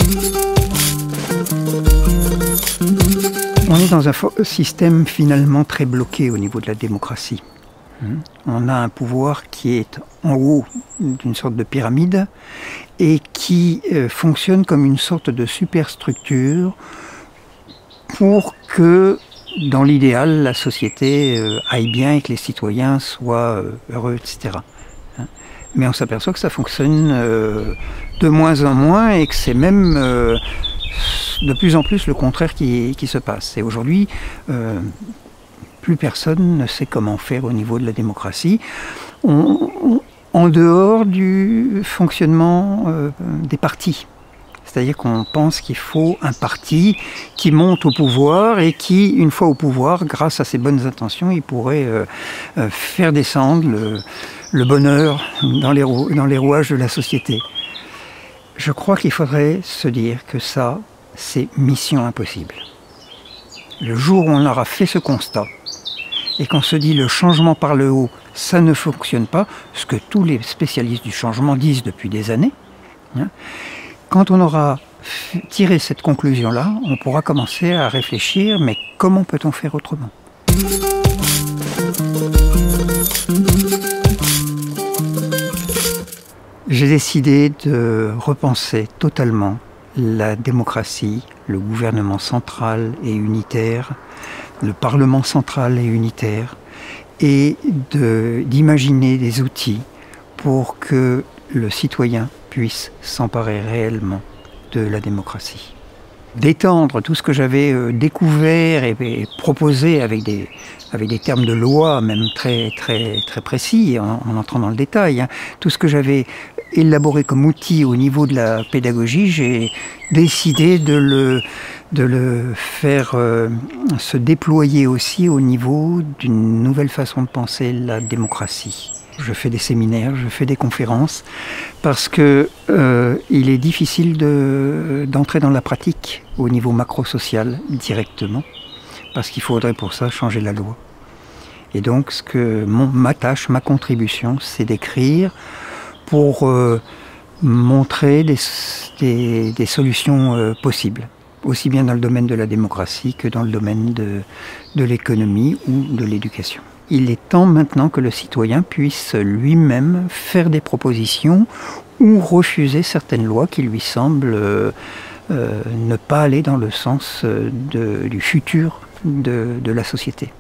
On est dans un système finalement très bloqué au niveau de la démocratie. On a un pouvoir qui est en haut d'une sorte de pyramide et qui fonctionne comme une sorte de superstructure pour que, dans l'idéal, la société aille bien et que les citoyens soient heureux, etc. Mais on s'aperçoit que ça fonctionne de moins en moins et que c'est même de plus en plus le contraire qui se passe. Et aujourd'hui, plus personne ne sait comment faire au niveau de la démocratie, en dehors du fonctionnement des partis. C'est-à-dire qu'on pense qu'il faut un parti qui monte au pouvoir et qui, une fois au pouvoir, grâce à ses bonnes intentions, il pourrait faire descendre le bonheur dans les rouages de la société. Je crois qu'il faudrait se dire que ça, c'est mission impossible. Le jour où on aura fait ce constat, et qu'on se dit le changement par le haut, ça ne fonctionne pas, ce que tous les spécialistes du changement disent depuis des années, quand on aura tiré cette conclusion-là, on pourra commencer à réfléchir, mais comment peut-on faire autrement ? J'ai décidé de repenser totalement la démocratie, le gouvernement central et unitaire, le Parlement central et unitaire, et d'imaginer des outils pour que le citoyen puisse s'emparer réellement de la démocratie. D'étendre tout ce que j'avais découvert et proposé avec des termes de loi, même très précis, en entrant dans le détail, tout ce que j'avais élaboré comme outil au niveau de la pédagogie, j'ai décidé de le faire se déployer aussi au niveau d'une nouvelle façon de penser la démocratie. Je fais des séminaires, je fais des conférences, parce que il est difficile d'entrer dans la pratique au niveau macro-social directement, parce qu'il faudrait pour ça changer la loi. Et donc ma tâche, ma contribution, c'est d'écrire pour montrer des solutions possibles, aussi bien dans le domaine de la démocratie que dans le domaine de l'économie ou de l'éducation. Il est temps maintenant que le citoyen puisse lui-même faire des propositions ou refuser certaines lois qui lui semblent ne pas aller dans le sens du futur de la société.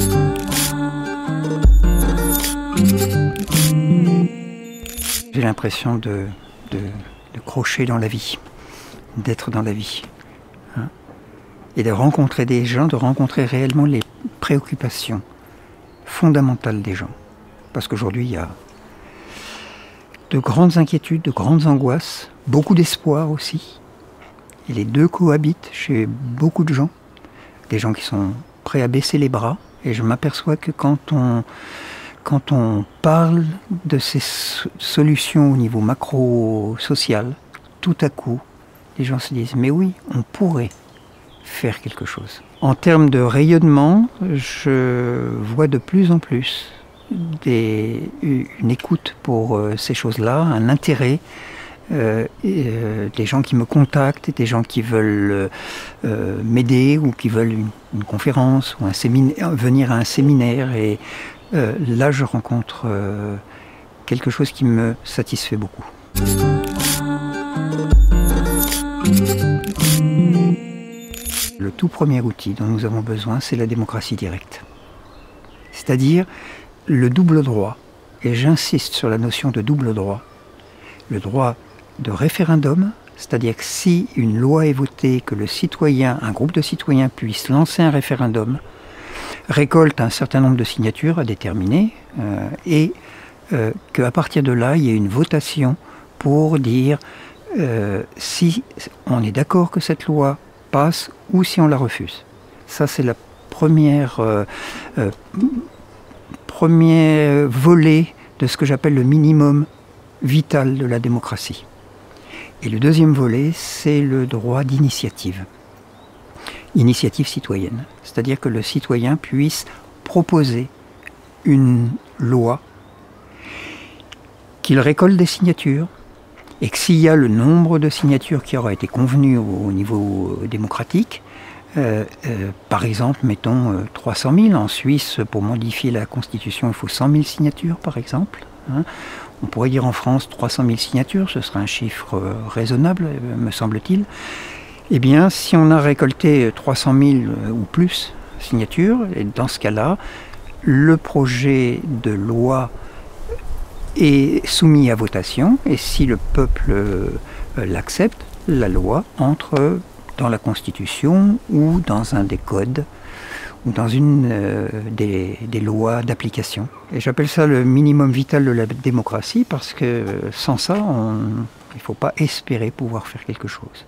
J'ai l'impression de crocher dans la vie, d'être dans la vie. Et de rencontrer des gens, de rencontrer réellement les préoccupations fondamentales des gens. Parce qu'aujourd'hui, il y a de grandes inquiétudes, de grandes angoisses, beaucoup d'espoir aussi. Et les deux cohabitent chez beaucoup de gens. Des gens qui sont prêts à baisser les bras. Et je m'aperçois que quand on parle de ces solutions au niveau macro-social, tout à coup, les gens se disent « mais oui, on pourrait faire quelque chose ». En termes de rayonnement, je vois de plus en plus une écoute pour ces choses-là, un intérêt, des gens qui me contactent, des gens qui veulent m'aider ou qui veulent une conférence ou venir à un séminaire. Et là, je rencontre quelque chose qui me satisfait beaucoup. Le tout premier outil dont nous avons besoin, c'est la démocratie directe. C'est-à-dire le double droit, et j'insiste sur la notion de double droit, le droit de référendum, c'est-à-dire que si une loi est votée, que un groupe de citoyens puisse lancer un référendum, récolte un certain nombre de signatures à déterminer, et qu'à partir de là, il y ait une votation pour dire si on est d'accord que cette loi passe ou si on la refuse. Ça, c'est la premier volet de ce que j'appelle le minimum vital de la démocratie. Et le deuxième volet, c'est le droit d'initiative. Initiative citoyenne. C'est-à-dire que le citoyen puisse proposer une loi, qu'il récolte des signatures, Et que s'il y a le nombre de signatures qui aura été convenu au niveau démocratique, par exemple, mettons 300 000. En Suisse, pour modifier la Constitution, il faut 100 000 signatures, par exemple. On pourrait dire en France 300 000 signatures, ce serait un chiffre raisonnable, me semble-t-il. Eh bien, si on a récolté 300 000 ou plus signatures, et dans ce cas-là, le projet de loi est soumis à votation, et si le peuple l'accepte, la loi entre dans la Constitution ou dans un des codes ou dans une des lois d'application. Et j'appelle ça le minimum vital de la démocratie parce que sans ça, il ne faut pas espérer pouvoir faire quelque chose.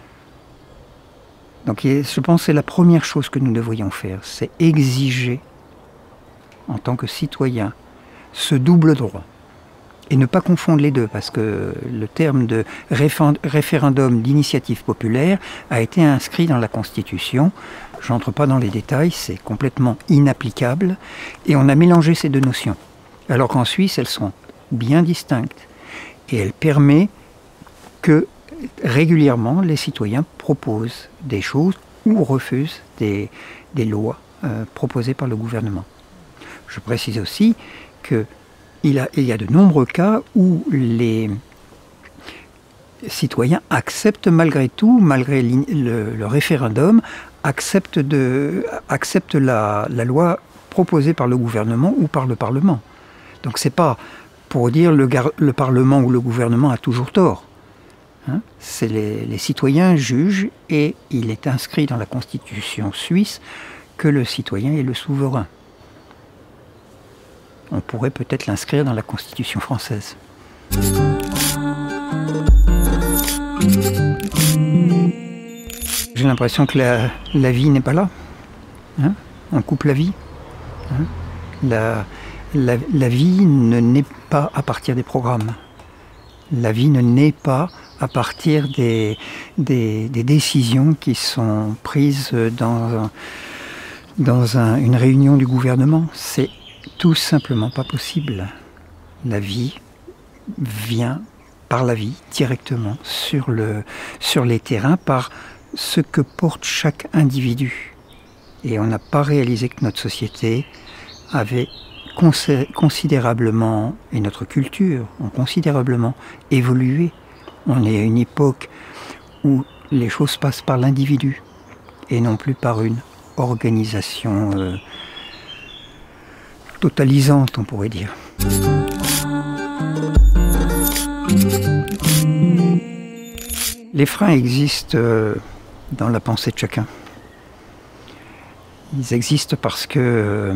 Donc je pense que c'est la première chose que nous devrions faire, c'est exiger en tant que citoyen ce double droit. Et ne pas confondre les deux, parce que le terme de référendum d'initiative populaire a été inscrit dans la Constitution. Je n'entre pas dans les détails, c'est complètement inapplicable. Et on a mélangé ces deux notions. Alors qu'en Suisse, elles sont bien distinctes. Et elles permettent que régulièrement, les citoyens proposent des choses ou refusent des lois proposées par le gouvernement. Je précise aussi que il y a de nombreux cas où les citoyens acceptent malgré tout, malgré le référendum, acceptent la loi proposée par le gouvernement ou par le Parlement. Donc c'est pas pour dire le Parlement ou le gouvernement a toujours tort. C'est les citoyens jugent et il est inscrit dans la Constitution suisse que le citoyen est le souverain. On pourrait peut-être l'inscrire dans la Constitution française. J'ai l'impression que la vie n'est pas là. On coupe la vie. La vie ne naît pas à partir des programmes. La vie ne naît pas à partir des décisions qui sont prises dans une réunion du gouvernement. C'est tout simplement pas possible. La vie vient par la vie directement sur les terrains par ce que porte chaque individu. Et on n'a pas réalisé que notre société avait considérablement, et notre culture ont considérablement évolué. On est à une époque où les choses passent par l'individu et non plus par une organisation totalisante, on pourrait dire. Les freins existent dans la pensée de chacun. Ils existent parce que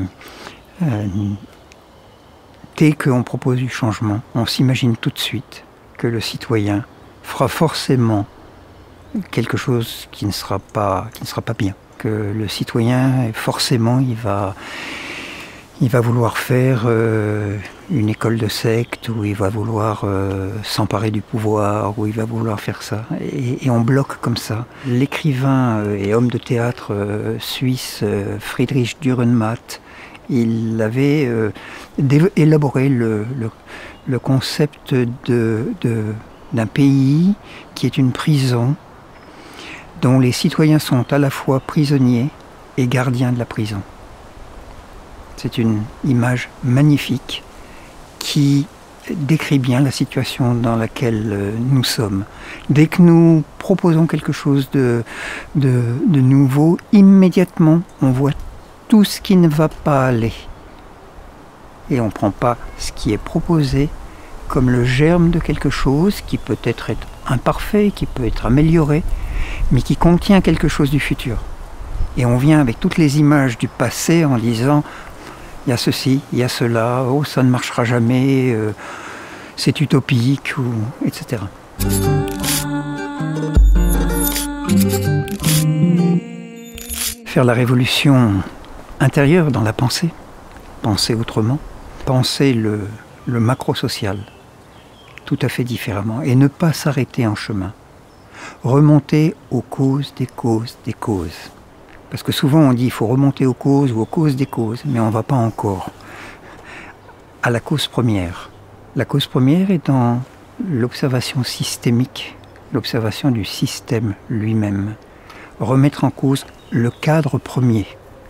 dès qu'on propose du changement, on s'imagine tout de suite que le citoyen fera forcément quelque chose qui ne sera pas bien. Que le citoyen, forcément, il va vouloir faire une école de secte, ou il va vouloir s'emparer du pouvoir, ou il va vouloir faire ça. Et on bloque comme ça. L'écrivain et homme de théâtre suisse Friedrich Dürrenmatt, il avait élaboré le concept d'un pays qui est une prison, dont les citoyens sont à la fois prisonniers et gardiens de la prison. C'est une image magnifique qui décrit bien la situation dans laquelle nous sommes. Dès que nous proposons quelque chose de nouveau, immédiatement on voit tout ce qui ne va pas aller. Et on ne prend pas ce qui est proposé comme le germe de quelque chose qui peut être imparfait, qui peut être amélioré, mais qui contient quelque chose du futur. Et on vient avec toutes les images du passé en disant il y a ceci, il y a cela, oh ça ne marchera jamais, c'est utopique, etc. Faire la révolution intérieure dans la pensée, penser autrement, penser le macro-social tout à fait différemment et ne pas s'arrêter en chemin. Remonter aux causes des causes des causes. Parce que souvent on dit qu'il faut remonter aux causes ou aux causes des causes, mais on ne va pas encore à la cause première. La cause première est dans l'observation systémique, l'observation du système lui-même, remettre en cause le cadre premier.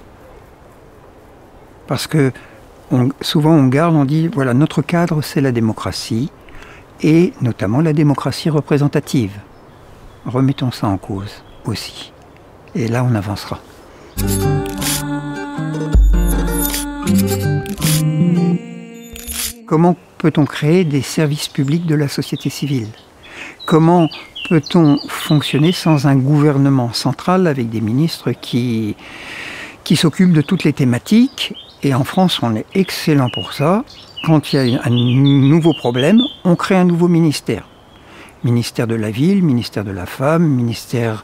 Parce que souvent on dit, voilà, notre cadre c'est la démocratie, et notamment la démocratie représentative. Remettons ça en cause aussi. Et là on avancera. Comment peut-on créer des services publics de la société civile? Comment peut-on fonctionner sans un gouvernement central avec des ministres qui s'occupent de toutes les thématiques? Et en France, on est excellent pour ça. Quand il y a un nouveau problème, on crée un nouveau ministère. Ministère de la ville, ministère de la femme, ministère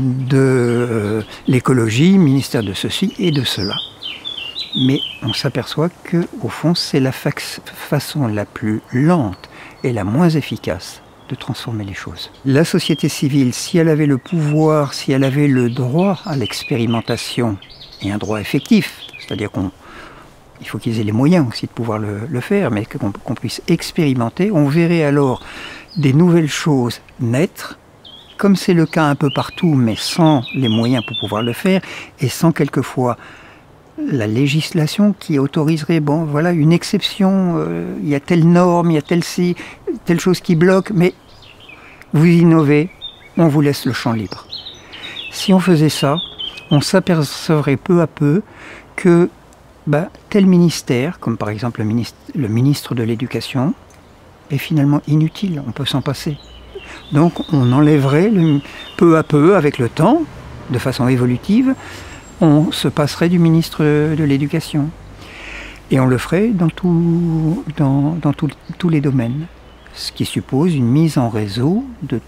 de l'écologie, ministère de ceci et de cela. Mais on s'aperçoit qu'au fond, c'est la façon la plus lente et la moins efficace de transformer les choses. La société civile, si elle avait le pouvoir, si elle avait le droit à l'expérimentation, et un droit effectif, c'est-à-dire qu'il faut qu'ils aient les moyens aussi de pouvoir le faire, mais qu'on puisse expérimenter, on verrait alors des nouvelles choses naître, comme c'est le cas un peu partout, mais sans les moyens pour pouvoir le faire, et sans quelquefois la législation qui autoriserait, bon voilà, une exception, il y a telle norme, il y a telle chose qui bloque, mais vous innovez, on vous laisse le champ libre. Si on faisait ça, on s'apercevrait peu à peu que tel ministère, comme par exemple le ministre de l'Éducation, est finalement inutile, on peut s'en passer. Donc on enlèverait peu à peu, avec le temps, de façon évolutive, on se passerait du ministre de l'Éducation. Et on le ferait dans tous les domaines. Ce qui suppose une mise en réseau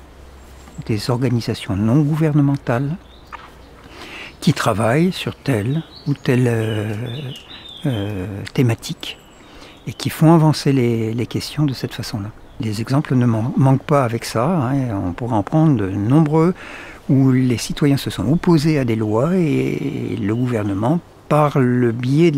des organisations non gouvernementales qui travaillent sur telle ou telle thématique et qui font avancer les questions de cette façon-là. Les exemples ne manquent pas avec ça, hein, on pourra en prendre de nombreux où les citoyens se sont opposés à des lois et le gouvernement, par le biais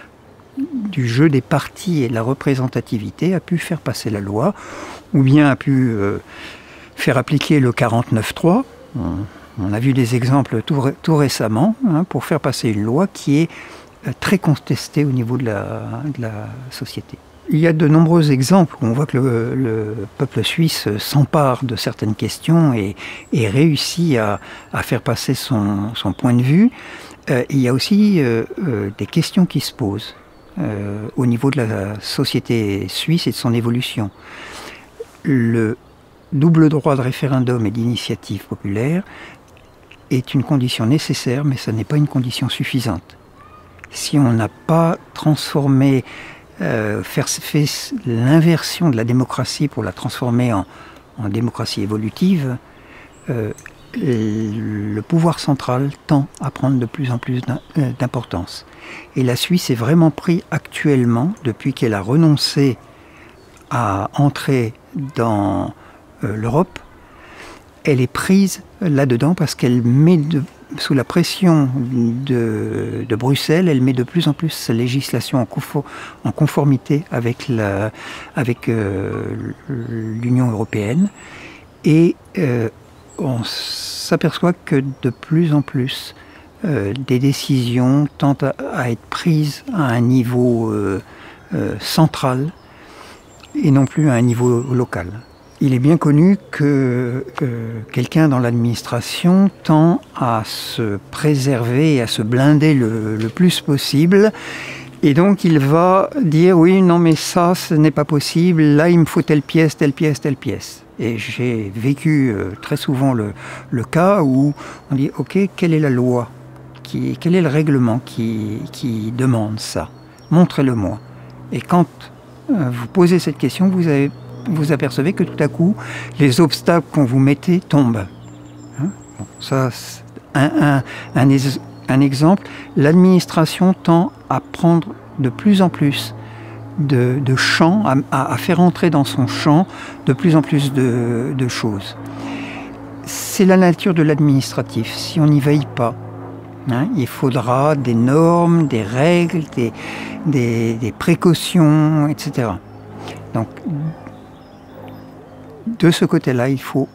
du jeu des partis et de la représentativité, a pu faire passer la loi, ou bien a pu faire appliquer le 49.3. On a vu des exemples tout récemment, hein, pour faire passer une loi qui est très contestée au niveau de la société. Il y a de nombreux exemples où on voit que le peuple suisse s'empare de certaines questions et réussit à faire passer son point de vue. Il y a aussi des questions qui se posent au niveau de la société suisse et de son évolution. Le double droit de référendum et d'initiative populaire est une condition nécessaire, mais ce n'est pas une condition suffisante. Si on n'a pas transformé fait l'inversion de la démocratie pour la transformer en démocratie évolutive, le pouvoir central tend à prendre de plus en plus d'importance. Et la Suisse est vraiment prise actuellement, depuis qu'elle a renoncé à entrer dans l'Europe, elle est prise là-dedans parce qu'elle met sous la pression de Bruxelles, elle met de plus en plus sa législation en conformité avec l'Union européenne. Et on s'aperçoit que de plus en plus des décisions tentent à être prises à un niveau central et non plus à un niveau local. Il est bien connu que quelqu'un dans l'administration tend à se préserver et à se blinder le plus possible. Et donc il va dire, oui, non mais ça, ce n'est pas possible, là il me faut telle pièce, telle pièce, telle pièce. Et j'ai vécu très souvent le cas où on dit, ok, quelle est la loi, quel est le règlement qui demande ça? Montrez-le-moi. Et quand vous posez cette question, vous apercevez que tout à coup, les obstacles qu'on vous mettait tombent. Hein, bon, ça, c'est un exemple. L'administration tend à prendre de plus en plus de champs, à faire entrer dans son champ de plus en plus de choses. C'est la nature de l'administratif. Si on n'y veille pas, hein, il faudra des normes, des règles, des précautions, etc. Donc, de ce côté-là, il faut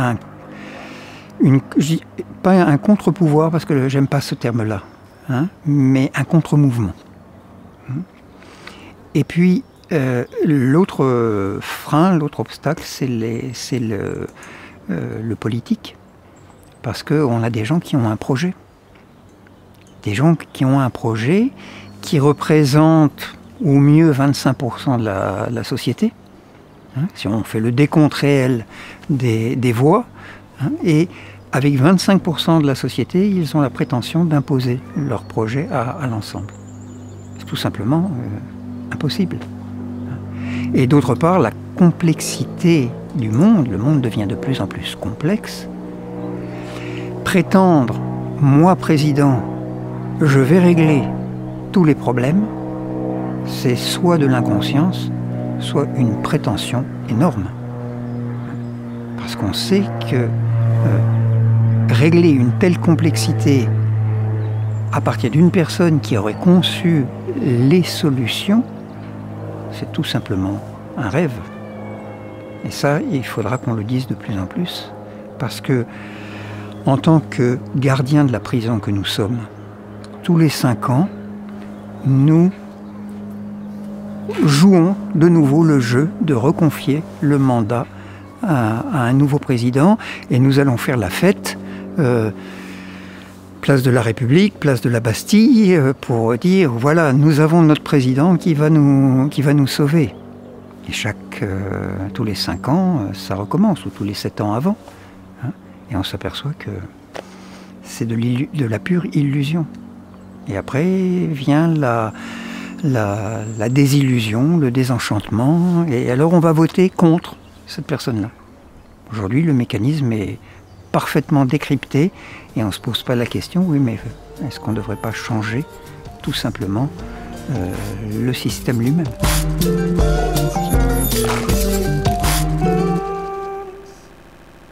pas un contre-pouvoir, parce que j'aime pas ce terme-là, hein, mais un contre-mouvement. Et puis, l'autre frein, l'autre obstacle, c'est le politique. Parce qu'on a des gens qui ont un projet. Des gens qui ont un projet qui représente au mieux 25% de la société. Hein, si on fait le décompte réel des voix, hein, et avec 25% de la société, ils ont la prétention d'imposer leur projet à l'ensemble. C'est tout simplement impossible. Et d'autre part, la complexité du monde, le monde devient de plus en plus complexe. Prétendre, moi président, je vais régler tous les problèmes, c'est soit de l'inconscience, soit une prétention énorme. Parce qu'on sait que régler une telle complexité à partir d'une personne qui aurait conçu les solutions, c'est tout simplement un rêve. Et ça, il faudra qu'on le dise de plus en plus, parce que en tant que gardiens de la prison que nous sommes, tous les 5 ans, nous jouons de nouveau le jeu de reconfier le mandat à un nouveau président, et nous allons faire la fête place de la République, place de la Bastille, pour dire voilà, nous avons notre président qui va nous sauver. Et tous les 5 ans, ça recommence, ou tous les 7 ans avant. Hein, et on s'aperçoit que c'est de la pure illusion. Et après vient la désillusion, le désenchantement, et alors on va voter contre cette personne-là. Aujourd'hui, le mécanisme est parfaitement décrypté, et on ne se pose pas la question, oui, mais est-ce qu'on ne devrait pas changer tout simplement le système lui-même ?